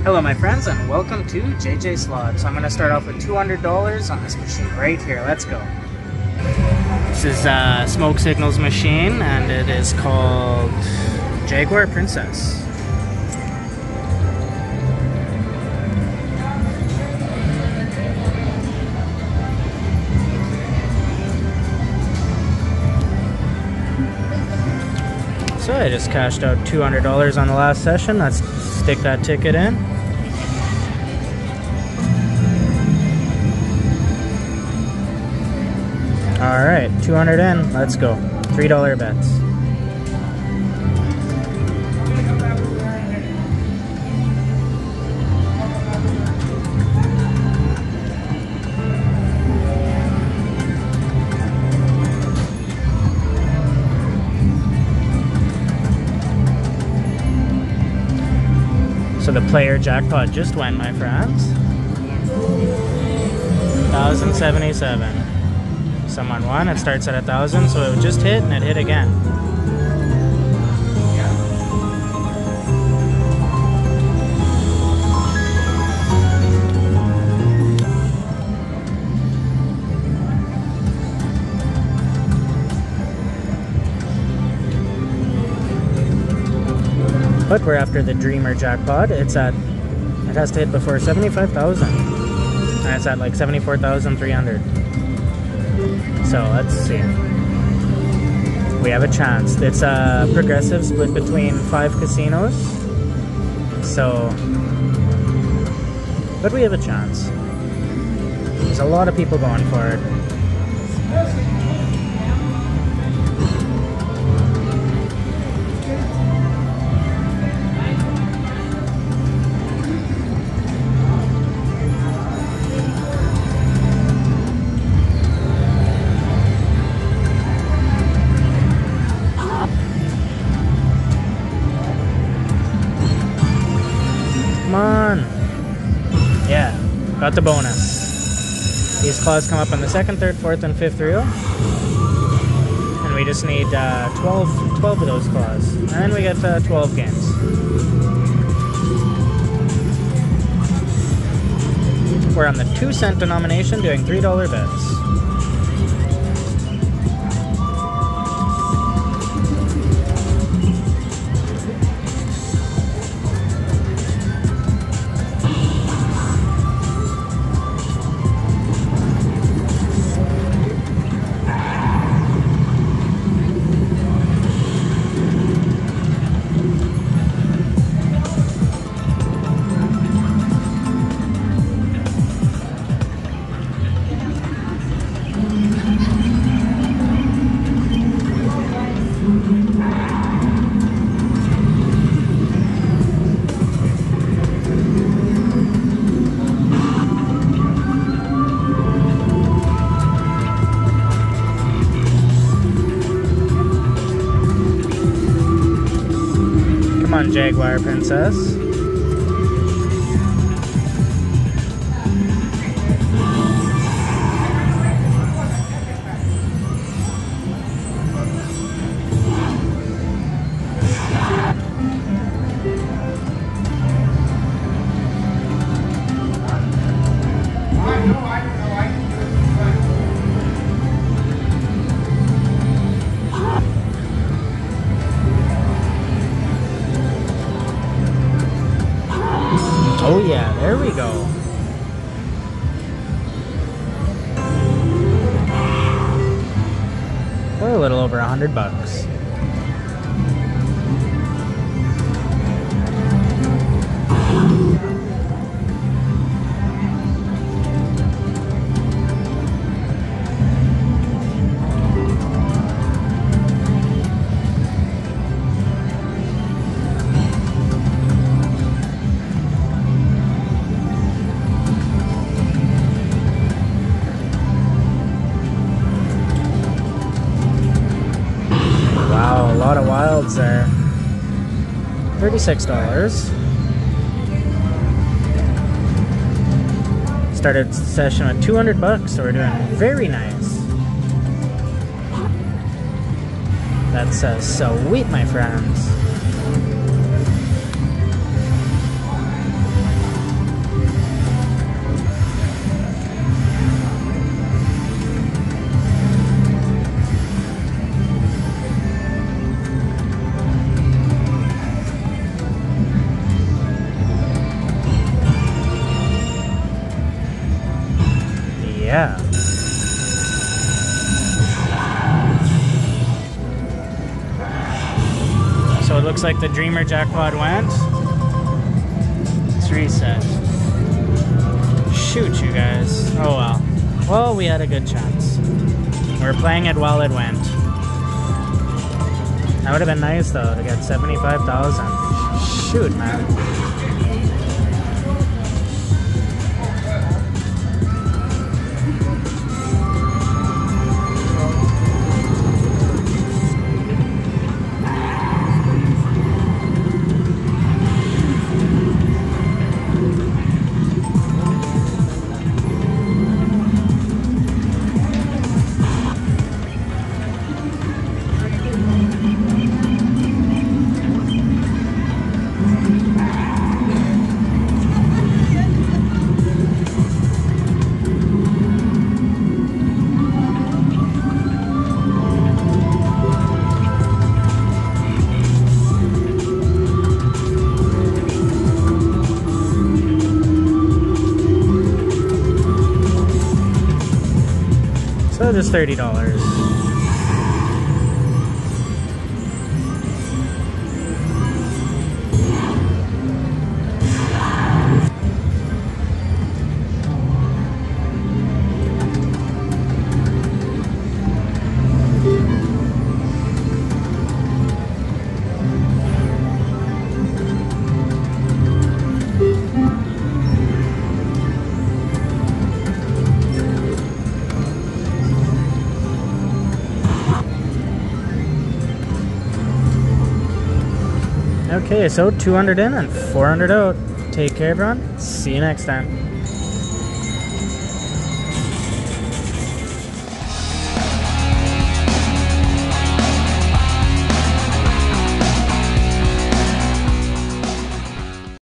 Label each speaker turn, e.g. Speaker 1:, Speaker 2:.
Speaker 1: Hello my friends and welcome to JJ Slots. I'm going to start off with $200 on this machine right here. Let's go. This is a smoke signals machine and it is called Jaguar Princess. So I just cashed out $200 on the last session. Let's stick that ticket in. Alright, 200 in, let's go. $3 bets. So the player jackpot just went, my friends. 1,077. Someone won. It starts at 1,000, so it just hit and it hit again. But we're after the Dreamer jackpot. It has to hit before 75,000. And it's at like 74,300. So let's see. We have a chance. It's a progressive split between 5 casinos. So, but we have a chance. There's a lot of people going for it. Come on. Yeah, got the bonus. These claws come up on the second, third, fourth, and fifth reel. And we just need 12 of those claws. And we get 12 games. We're on the 2-cent denomination doing $3 bets. Come on, Jaguar Princess. Oh yeah, there we go. We're a little over $100. Wow, a lot of wilds there. $36. Started session with $200, so we're doing very nice. That's sweet, my friends. looks like the Dreamer jackpot went. Let's reset. Shoot, you guys. Oh well. Well, we had a good chance. We're playing it while it went. That would have been nice though to get 75,000. Shoot, man. So just $30. Okay, so 200 in and 400 out. Take care, everyone. See you next time.